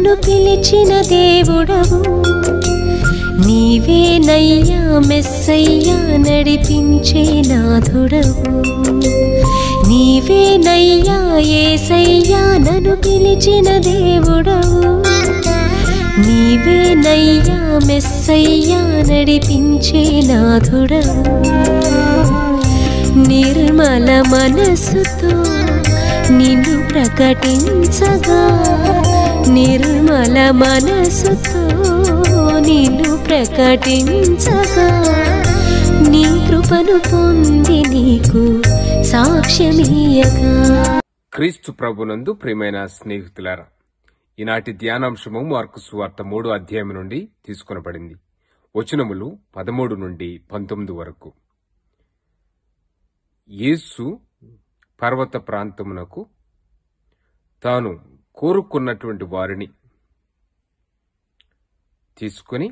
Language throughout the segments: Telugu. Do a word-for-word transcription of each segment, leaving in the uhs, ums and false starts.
నన్ను పిలిచిన దేవుడవు, నీవేనయ్యా మెస్సయ్యా నడిపించే నాథుడవు, నీవేనయ్యా యేసయ్యా నన్ను పిలిచిన దేవుడవు, నీవేనయ్యా మెస్సయ్యా నడిపించే నాథుడవు. నిర్మల మనసుతో నిన్ను ప్రకటించగా, నిర్మల మనసుతో నిన్ను ప్రకటించగా, నీ కృపను పొంది నీకు సాక్ష్యమియ్యగా. క్రీస్తు ప్రభునందు ప్రియమైన స్నేహితులారా, ఈనాటి ధ్యానాంశము మార్కు సువార్త మూడో అధ్యాయం నుండి తీసుకొనబడింది. వచనములు పదమూడు నుండి పంతొమ్మిది వరకు. యేసు పర్వత ప్రాంతమునకు తాను కోరుకున్నటువంటి వారిని తీసుకుని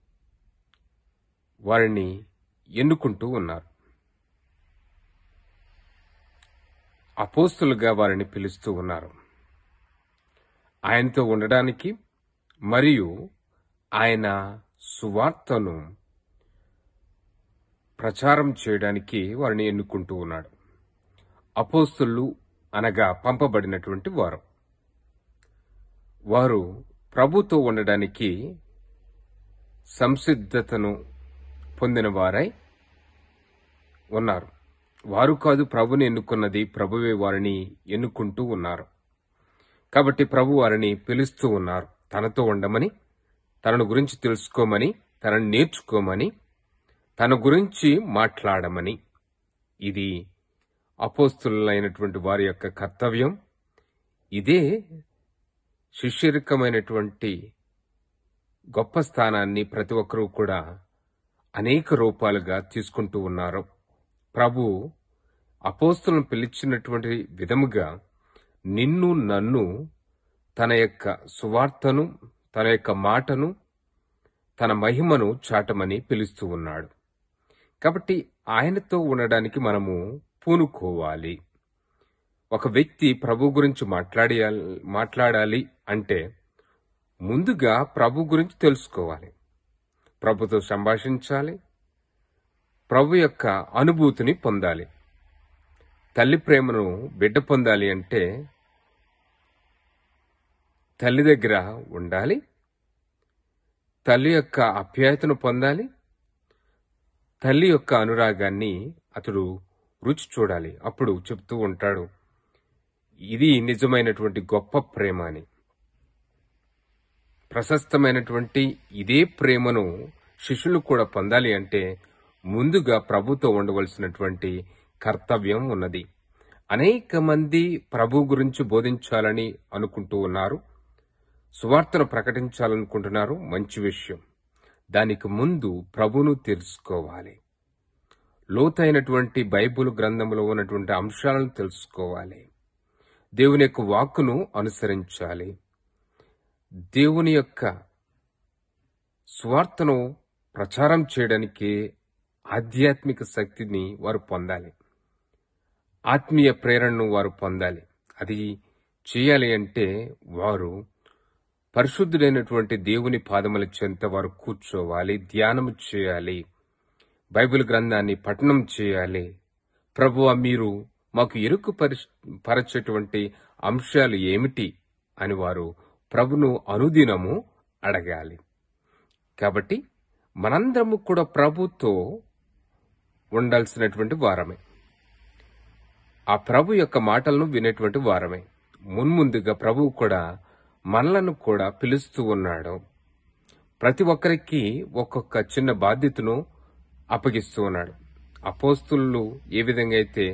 వారిని ఎన్నుకుంటూ ఉన్నారు. అపోస్తులుగా వారిని పిలుస్తూ ఉన్నారు. ఆయనతో ఉండడానికి మరియు ఆయన సువార్తను ప్రచారం చేయడానికి వారిని ఎన్నుకుంటూ ఉన్నాడు. అపోస్తులు అనగా పంపబడినటువంటి వారు. వారు ప్రభుతో ఉండడానికి సంసిద్ధతను పొందిన వారై ఉన్నారు. వారు కాదు ప్రభుని ఎన్నుకున్నది, ప్రభువే వారిని ఎన్నుకుంటూ ఉన్నారు. కాబట్టి ప్రభు వారిని పిలుస్తూ ఉన్నారు. తనతో ఉండమని, తనను గురించి తెలుసుకోమని, తనను నేర్చుకోమని, తన గురించి మాట్లాడమని. ఇది అపోస్తులైనటువంటి వారి యొక్క కర్తవ్యం. ఇదే శిష్యరికమైనటువంటి గొప్ప స్థానాన్ని ప్రతి ఒక్కరూ కూడా అనేక రూపాలుగా తీసుకుంటూ ఉన్నారు. ప్రభు అపోస్తులను పిలిచినటువంటి విధముగా నిన్ను నన్ను తన యొక్క సువార్తను, తన యొక్క మాటను, తన మహిమను చాటమని పిలుస్తూ ఉన్నాడు. కాబట్టి ఆయనతో ఉండడానికి మనము పూనుకోవాలి. ఒక వ్యక్తి ప్రభు గురించి మాట్లాడి మాట్లాడాలి అంటే ముందుగా ప్రభు గురించి తెలుసుకోవాలి, ప్రభుతో సంభాషించాలి, ప్రభు యొక్క అనుభూతిని పొందాలి. తల్లి ప్రేమను బిడ్డ పొందాలి అంటే తల్లి దగ్గర ఉండాలి, తల్లి యొక్క ఆప్యాయతను పొందాలి, తల్లి యొక్క అనురాగాన్ని అతడు రుచి చూడాలి. అప్పుడు చెప్తూ ఉంటాడు, ఇది నిజమైనటువంటి గొప్ప ప్రేమ అని. ప్రశస్తమైనటువంటి ఇదే ప్రేమను శిష్యులు కూడా పొందాలి అంటే ముందుగా ప్రభుతో ఉండవలసినటువంటి కర్తవ్యం ఉన్నది. అనేక మంది ప్రభు గురించి బోధించాలని అనుకుంటూ ఉన్నారు, సువార్తను ప్రకటించాలనుకుంటున్నారు. మంచి విషయం. దానికి ముందు ప్రభును తెలుసుకోవాలి. లోతైనటువంటి బైబిల్ గ్రంథంలో ఉన్నటువంటి అంశాలను తెలుసుకోవాలి. దేవుని యొక్క వాక్కును అనుసరించాలి. దేవుని యొక్క సువార్తను ప్రచారం చేయడానికి ఆధ్యాత్మిక శక్తిని వారు పొందాలి. ఆత్మీయ ప్రేరణను వారు పొందాలి. అది చేయాలి అంటే వారు పరిశుద్ధుడైనటువంటి దేవుని పాదముల చెంత వారు కూర్చోవాలి, ధ్యానం చేయాలి, బైబిల్ గ్రంథాన్ని పఠనం చేయాలి. ప్రభువా, మీరు మాకు ఎరుకు పరచేటువంటి అంశాలు ఏమిటి అని వారు ప్రభును అనుదినము అడగాలి. కాబట్టి మనందరము కూడా ప్రభుతో ఉండాల్సినటువంటి వారమే, ఆ ప్రభు యొక్క మాటలను వినేటువంటి వారమే. మున్ముందుగా ప్రభువు కూడా మనలను కూడా పిలుస్తూ ఉన్నాడు. ప్రతి ఒక్కరికి ఒక్కొక్క చిన్న బాధ్యతను అప్పగిస్తూ ఉన్నాడు. అపోస్తులు ఏ విధంగా అయితే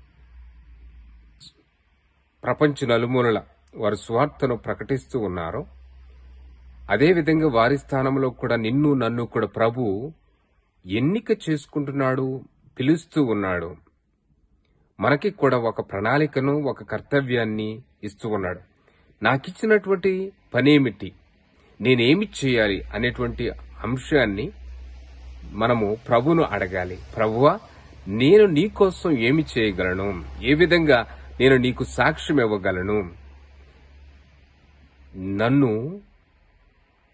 ప్రపంచ నలుమూలల వారి స్వార్థను ప్రకటిస్తూ ఉన్నారో, అదేవిధంగా వారి స్థానంలో కూడా నిన్ను నన్ను కూడా ప్రభు ఎన్నిక చేసుకుంటున్నాడు, పిలుస్తూ ఉన్నాడు. మనకి కూడా ఒక ప్రణాళికను, ఒక కర్తవ్యాన్ని ఇస్తూ ఉన్నాడు. నాకిచ్చినటువంటి పనేమిటి, నేనేమి చేయాలి అనేటువంటి అంశాన్ని మనము ప్రభును అడగాలి. ప్రభువా, నేను నీ కోసం ఏమి చేయగలను, ఏ విధంగా నేను నీకు సాక్ష్యం ఇవ్వగలను, నన్ను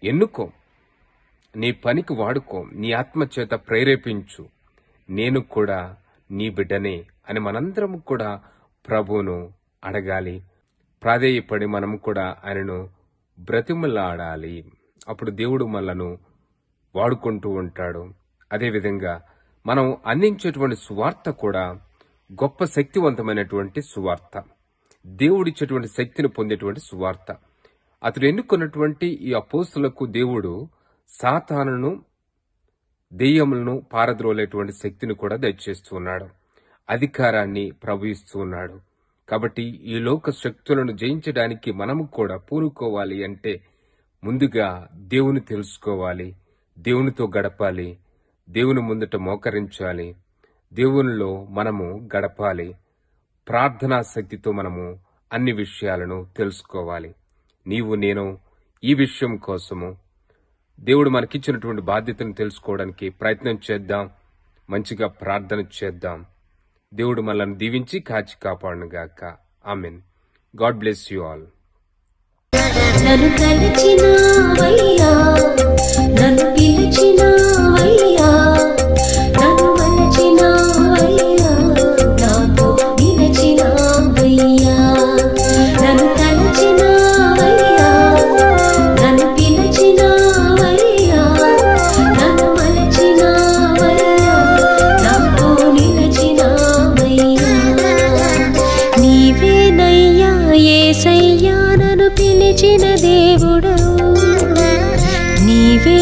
ఎన్నుకో, నీ పనికి వాడుకో, నీ ఆత్మచేత ప్రేరేపించు, నేను కూడా నీ బిడ్డనే అని మనందరం కూడా ప్రభువును అడగాలి. ప్రాధేయపడి మనం కూడా ఆయనను బ్రతిమలాడాలి. అప్పుడు దేవుడు మనలను వాడుకుంటూ ఉంటాడు. అదేవిధంగా మనం అందించేటువంటి సువార్త కూడా గొప్ప శక్తివంతమైనటువంటి సువార్త, దేవుడిచ్చేటువంటి శక్తిని పొందేటువంటి సువార్త. అతడు ఎన్నుకున్నటువంటి ఈ అపోస్తులకు దేవుడు సాతానును, దెయ్యములను పారద్రోలేటువంటి శక్తిని కూడా దయచేస్తూ ఉన్నాడు. అధికారాన్ని ప్రభు ఇస్తూ ఉన్నాడు. కాబట్టి ఈ లోక శక్తులను జయించడానికి మనము కూడా పూనుకోవాలి అంటే ముందుగా దేవుని తెలుసుకోవాలి, దేవునితో గడపాలి, దేవుని ముందట మోకరించాలి, దేవునిలో మనము గడపాలి. ప్రార్థనా శక్తితో మనము అన్ని విషయాలను తెలుసుకోవాలి. నీవు నేను ఈ విషయం కోసము దేవుడు మనకిచ్చినటువంటి బాధ్యతను తెలుసుకోవడానికి ప్రయత్నం చేద్దాం. మంచిగా ప్రార్థన చేద్దాం. దేవుడు మనల్ని దీవించి కాచి కాపాడునుగాక. Amen. God bless you all. నన్ను తలచినావయ్యా, నన్ను పిలిచినావయ్యా, నన్ను మలచినావయ్యా, నాతో నిలచినావయ్యా. నన్ను తలచినావయ్యా, నన్ను పిలిచినావయ్యా, నన్ను మలచినావయ్యా, నాతో నిలచినావయ్యా. నీవేనయ్యా యేసయ్యా నన్ను పిలిచిన దేవుడవు,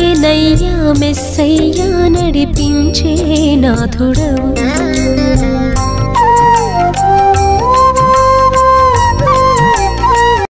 నీవేనయ్యా మెస్సయ్యా నడిపించే నాథుడవు.